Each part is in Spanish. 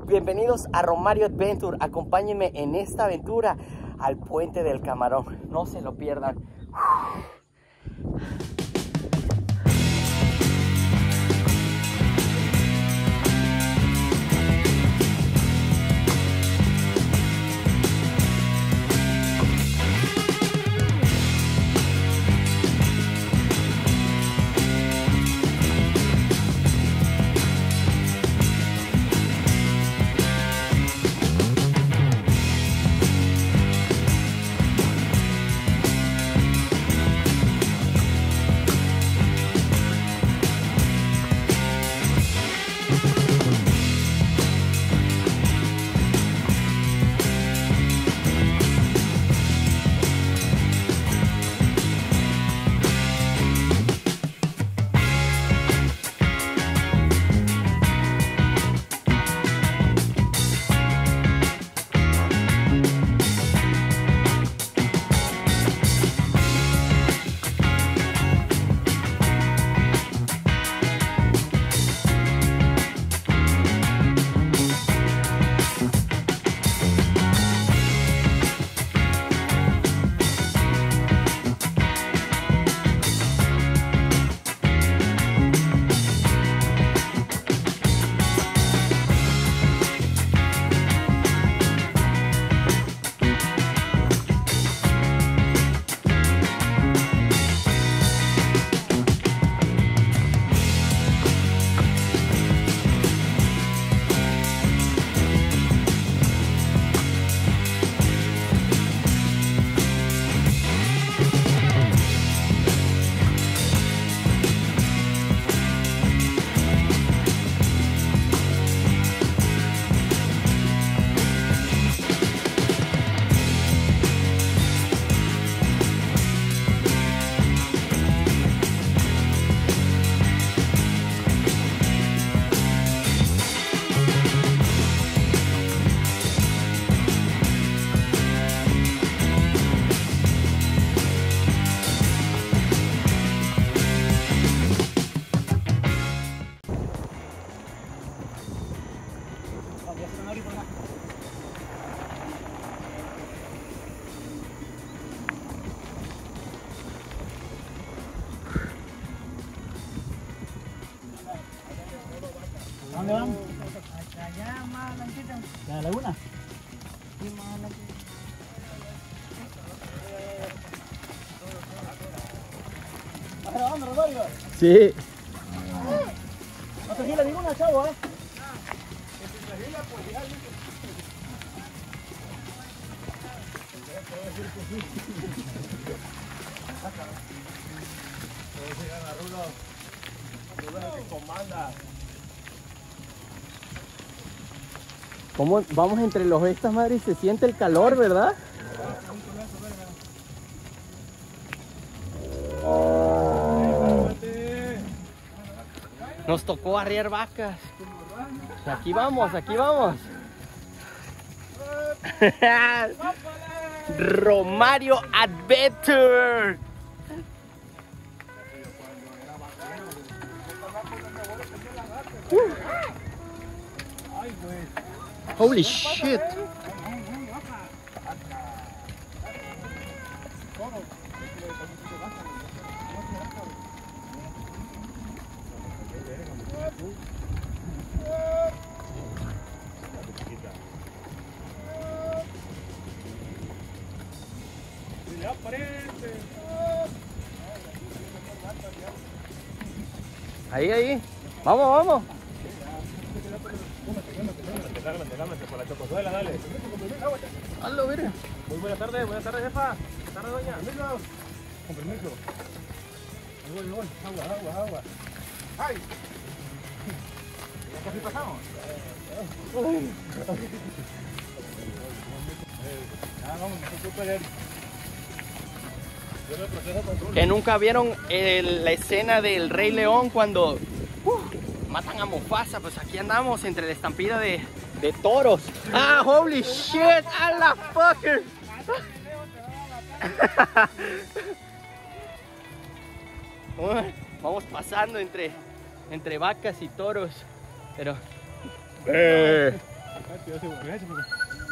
Bienvenidos a Romario Adventure. Acompáñenme en esta aventura al Puente del Camarón. No se lo pierdan. ¿Dónde vamos? Allá más adelantito. ¿De la laguna? Sí, más adelantito. ¿Vas grabando, Rosario? Sí. No te giras ninguna, chavo, ¿eh? ¿Cómo vamos entre los estas, madre? Y se siente el calor, ¿verdad? Nos tocó arriar vacas. Aquí vamos, aquí vamos. Romario Adventure. Holy shit. Ahí. Vamos, vamos. Cálmate, por la chocosuela, dale. Hazlo, mira. Muy buenas tardes, jefa. Buenas tardes, doña. Con permiso. Ahí voy. Agua. ¡Ay! ¿Ya casi pasamos? Vamos, no se preocupe. Que nunca vieron la escena del Rey León cuando matan a Mufasa. Pues aquí andamos entre la estampida de toros. Ah, holy shit, a la fucker. Vamos pasando entre vacas y toros, pero Gracias, papá.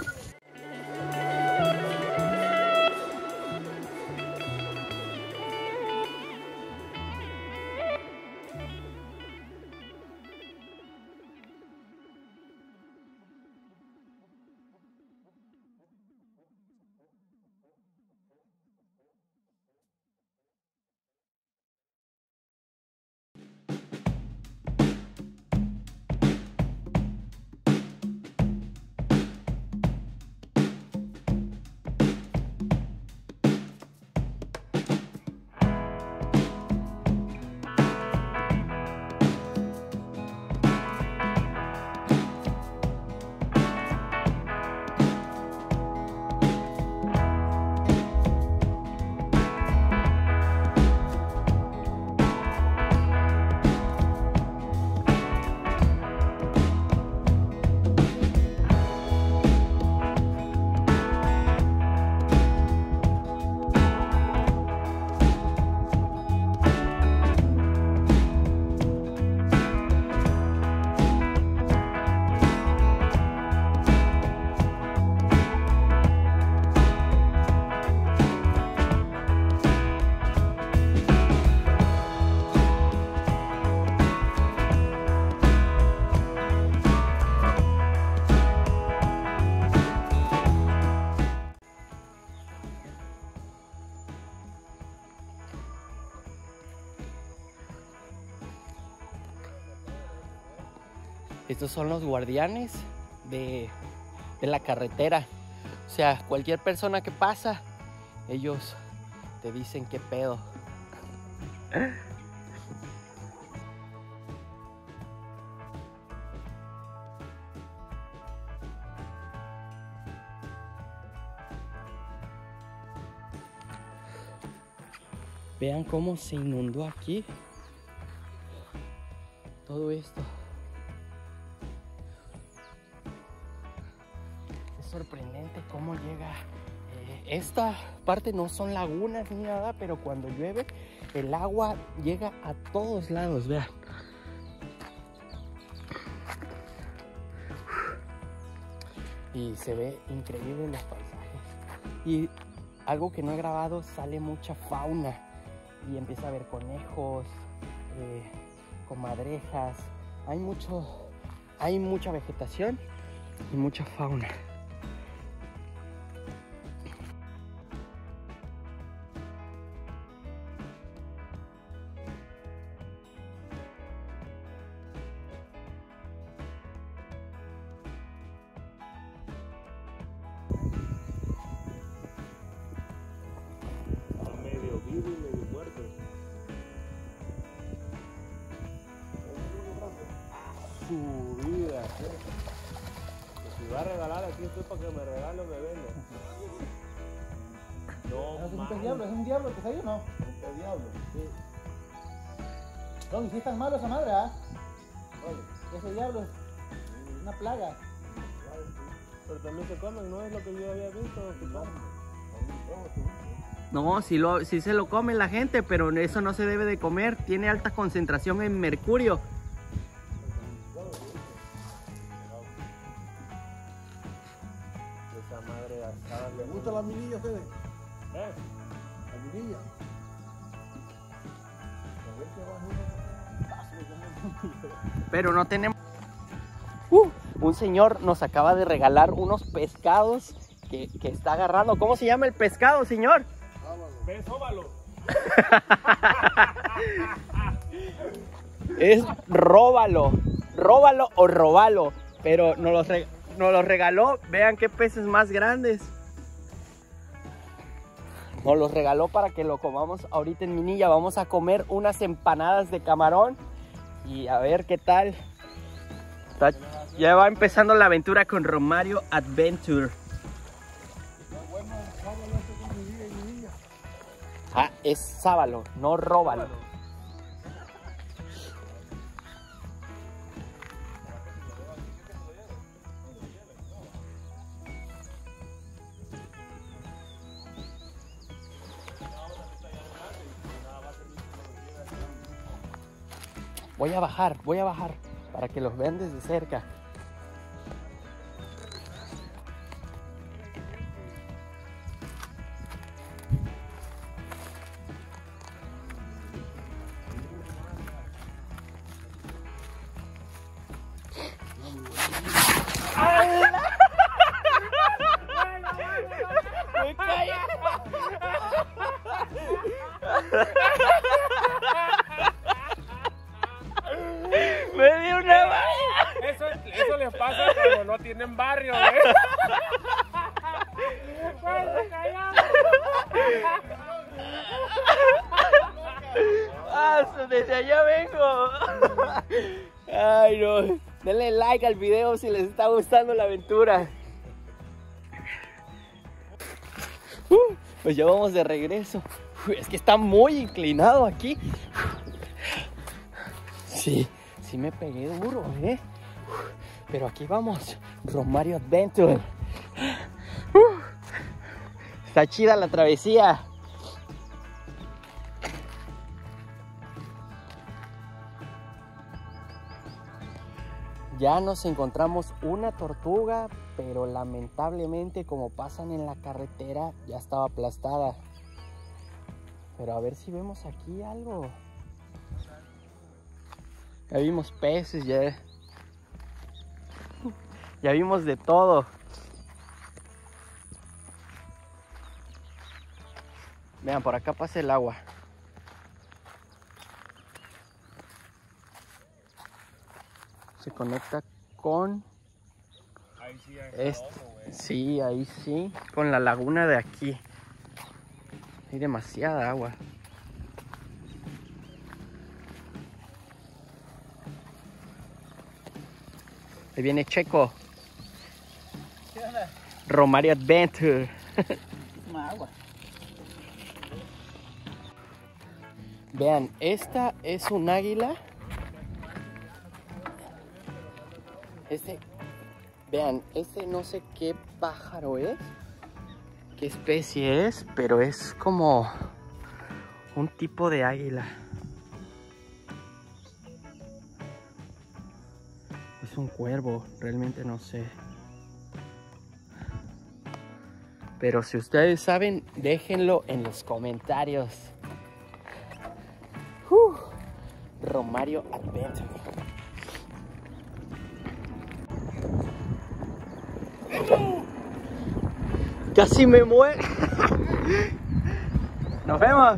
Estos son los guardianes de la carretera. O sea, cualquier persona que pasa, ellos te dicen qué pedo. Vean cómo se inundó aquí todo esto. Es sorprendente cómo llega. Esta parte no son lagunas ni nada, pero cuando llueve el agua llega a todos lados, vean. Y se ve increíble los paisajes. Y algo que no he grabado, sale mucha fauna. Y empieza a haber conejos, comadrejas. Hay mucha vegetación y mucha fauna. Medio vivo y medio muerto. Su vida. Si va a regalar aquí, estoy para que me regale o me venda. No, ¿Es un pez diablo? ¿Es un diablo que está ahí o no? Un pez diablo. Sí. No, y si es tan malo esa madre, ¿ah? Ese diablo es una plaga. Pero también se comen, ¿no es lo que yo había visto? Se comen. No, sí se lo come la gente, pero eso no se debe de comer. Tiene alta concentración en mercurio. Esa madre asada. ¿Le gusta la minilla a ustedes? ¿Eh? La minilla. A ver qué va. Pero no tenemos... un señor nos acaba de regalar unos pescados que está agarrando. ¿Cómo se llama el pescado, señor? ¿Ves, óvalo? Es róbalo. Róbalo o robalo. Pero nos los regaló. Vean qué peces más grandes. Nos los regaló para que lo comamos ahorita en Minilla. Vamos a comer unas empanadas de camarón. Y a ver qué tal. Ya va empezando la aventura con Romario Adventure. Ah, es sábalo, no róbalo. Voy a bajar para que los vean desde cerca. Pero no tienen barrio, ¿eh? Desde allá vengo. Ay, no. Denle like al video si les está gustando la aventura. Pues ya vamos de regreso. Es que está muy inclinado aquí. Sí, sí me pegué duro, ¿eh? Pero aquí vamos. Romario Adventure. Está chida la travesía. Ya nos encontramos una tortuga, pero lamentablemente, como pasan en la carretera, ya estaba aplastada. Pero a ver si vemos aquí algo. Ya vimos peces, ya vimos de todo. Vean, por acá pasa el agua. Se conecta con Ahí sí hay sí, ahí sí, con la laguna de aquí. Hay demasiada agua. Ahí viene Checo. ¿Qué onda? Romario Adventure. Más agua. Vean, esta es un águila. Vean, no sé qué pájaro es, qué especie es, pero es como un tipo de águila. Es un cuervo, realmente no sé. Pero si ustedes saben, déjenlo en los comentarios. Romario Adventure. Casi me muero. Nos vemos.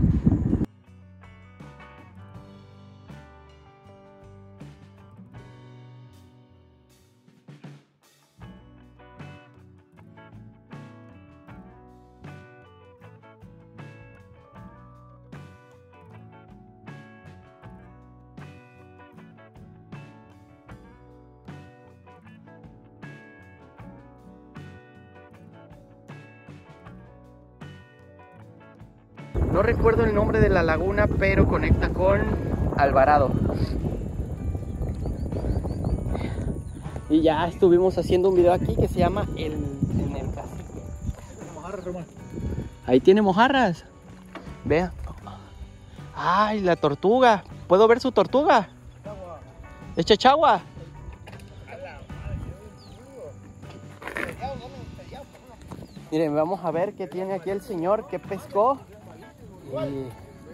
No recuerdo el nombre de la laguna, pero conecta con Alvarado. Y ya estuvimos haciendo un video aquí que se llama En el Cacique. Ahí tiene mojarras. Vea. Ay, la tortuga. ¿Puedo ver su tortuga? ¿Es chachagua? Miren, vamos a ver qué tiene aquí el señor que pescó. Y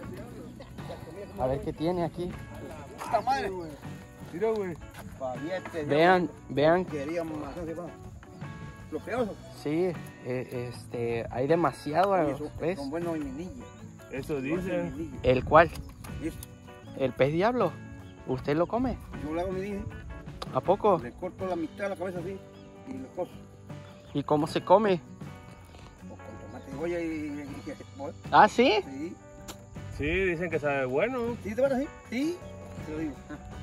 a ver qué tiene aquí. ¡Esta madre! Mira, güey. Vean. Queríamos más, no sé cómo. Los peosos. Sí, hay demasiado. ¿Ves? Son buenos minillos. Eso dicen. ¿El cual? Eso. ¿El pez diablo? ¿Usted lo come? Yo le hago minillos. ¿A poco? Le corto la mitad de la cabeza así y lo coso. ¿Y cómo se come? Con tomate, cebolla y bueno. ¿Ah, sí? Sí. Sí, dicen que sabe bueno. ¿Sí te van así? Sí. Te lo digo.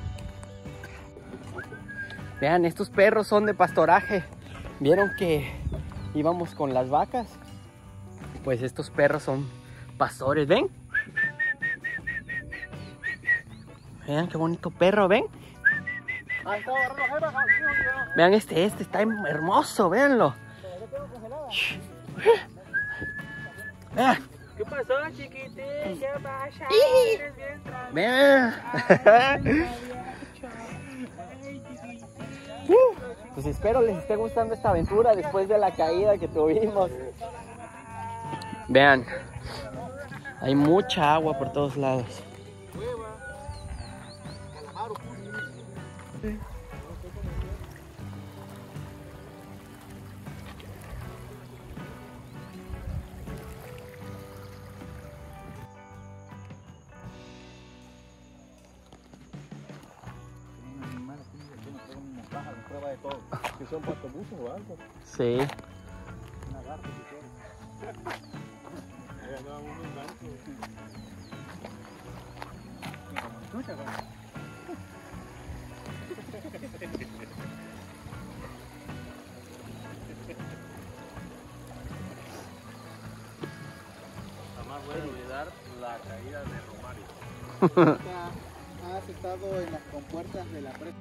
Vean, estos perros son de pastoraje. ¿Vieron que íbamos con las vacas? Pues estos perros son pastores, ¿ven? Vean qué bonito perro, ¿ven? Vean este está hermoso, véanlo. Vean. ¿Qué pasó, chiquitilla? Vean. Pues espero les esté gustando esta aventura después de la caída que tuvimos. Vean, hay mucha agua por todos lados. Prueba de todo. Que son patobuzos o algo. Sí. Una garza si quieres. Ahí andaban unos gatos. Escucha, güey. Jamás voy a olvidar la caída de Romario. Has estado en las compuertas de la presa.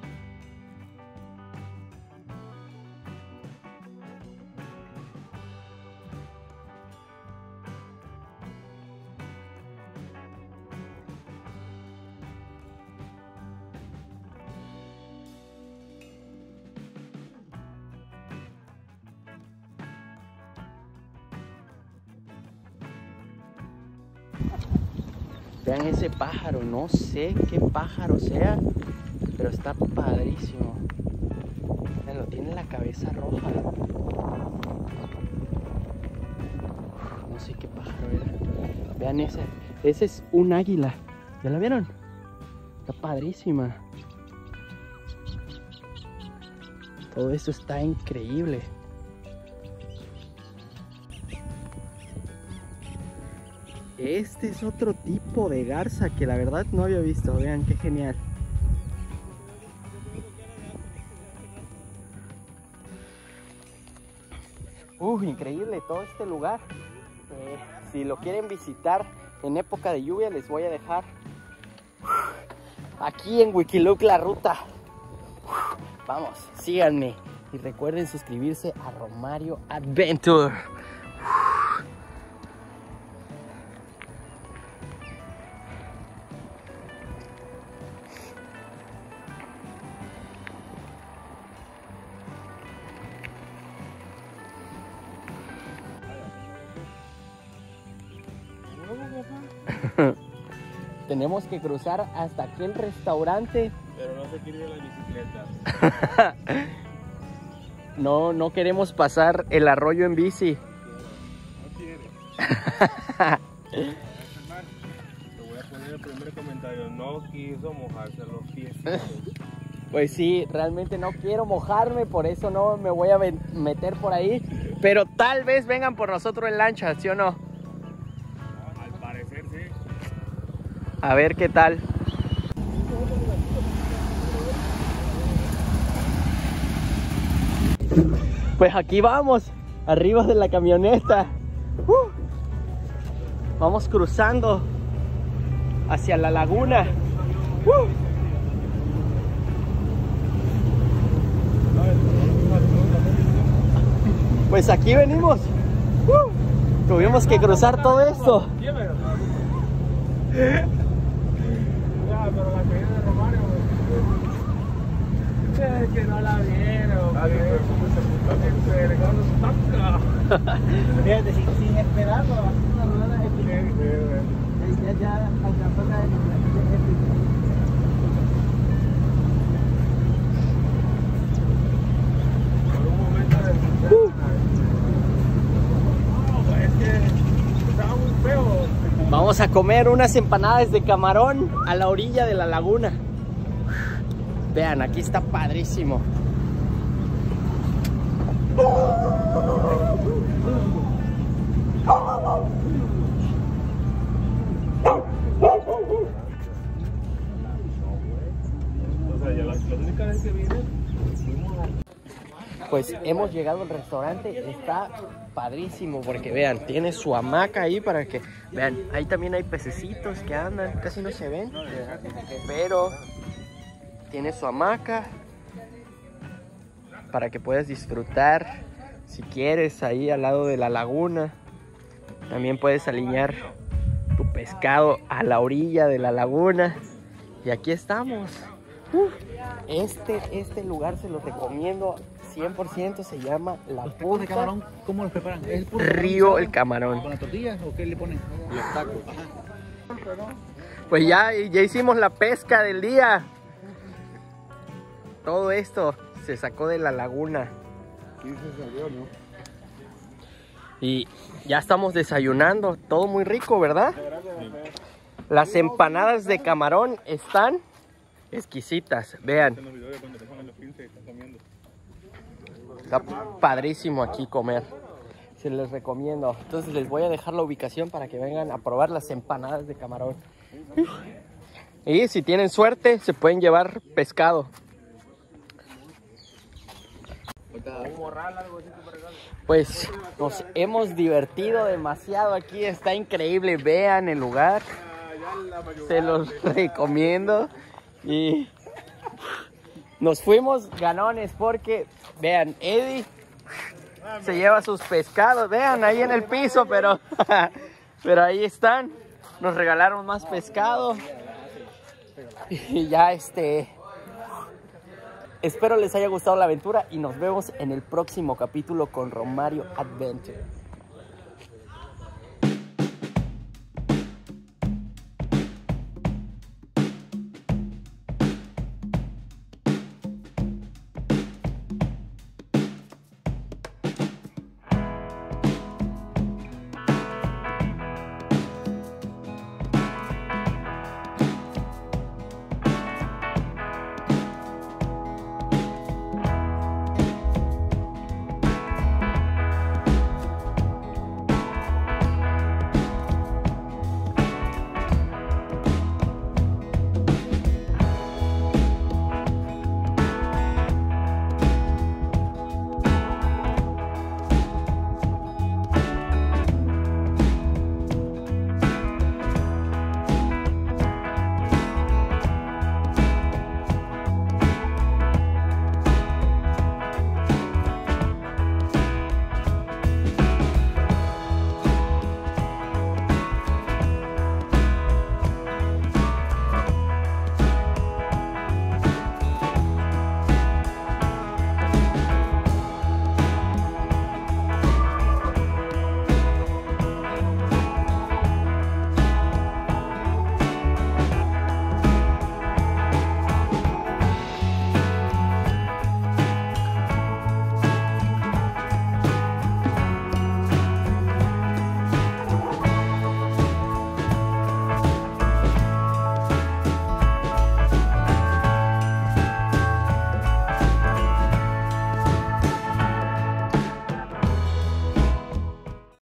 Vean ese pájaro, no sé qué pájaro sea, pero está padrísimo. Lo tiene la cabeza roja. No sé qué pájaro era. Vean ese es un águila. ¿Ya la vieron? Está padrísima. Todo esto está increíble. Este es otro tipo de garza que la verdad no había visto. Vean qué genial. Increíble todo este lugar. Si lo quieren visitar en época de lluvia, les voy a dejar aquí en Wikiloc la ruta. Vamos, síganme y recuerden suscribirse a Romario Adventure. Tenemos que cruzar hasta aquel restaurante. Pero no se quiere ir a la bicicleta. No queremos pasar el arroyo en bici. No quiere. Te voy a poner el primer comentario. No quiso mojarse los pies. Pues sí, realmente no quiero mojarme, por eso no me voy a meter por ahí. Pero tal vez vengan por nosotros en lancha, ¿sí o no? Al parecer sí. A ver qué tal. Pues aquí vamos, arriba de la camioneta. Vamos cruzando hacia la laguna. Pues aquí venimos. Tuvimos que cruzar todo esto. Ya, pero la caída de Romario, es que no la vieron. Fíjate, sin esperarlo, una rueda ya alcanzó la Por un momento es que estaba muy feo. Vamos a comer unas empanadas de camarón a la orilla de la laguna. Vean, aquí está padrísimo. O sea, ya la única vez que vine, Pues hemos llegado al restaurante, está padrísimo porque vean, tiene su hamaca ahí para que vean, ahí también hay pececitos que andan, casi no se ven, pero tiene su hamaca para que puedas disfrutar si quieres ahí al lado de la laguna. También puedes alinear tu pescado a la orilla de la laguna y aquí estamos. Este lugar se los recomiendo 100%, se llama La ¿Los tacos de Punta camarón cómo los preparan? ¿Es el puro Río camarón El Camarón. con las tortillas o qué le ponen? Los tacos. Ajá. Pues ya hicimos la pesca del día. Todo esto se sacó de la laguna. sí se salió, ¿no? Y ya estamos desayunando. Todo muy rico, ¿verdad? Las empanadas de camarón están exquisitas. Vean. En los videos de cuando te ponen los 15 y están comiendo. Está padrísimo aquí comer. Se les recomiendo. Entonces les voy a dejar la ubicación para que vengan a probar las empanadas de camarón. Y si tienen suerte, se pueden llevar pescado. Pues nos hemos divertido demasiado aquí. Está increíble. Vean el lugar. Se los recomiendo. Y nos fuimos ganones porque, vean, Eddie se lleva sus pescados. Vean, ahí en el piso, pero ahí están. Nos regalaron más pescado. Y ya espero les haya gustado la aventura y nos vemos en el próximo capítulo con Romario Adventure.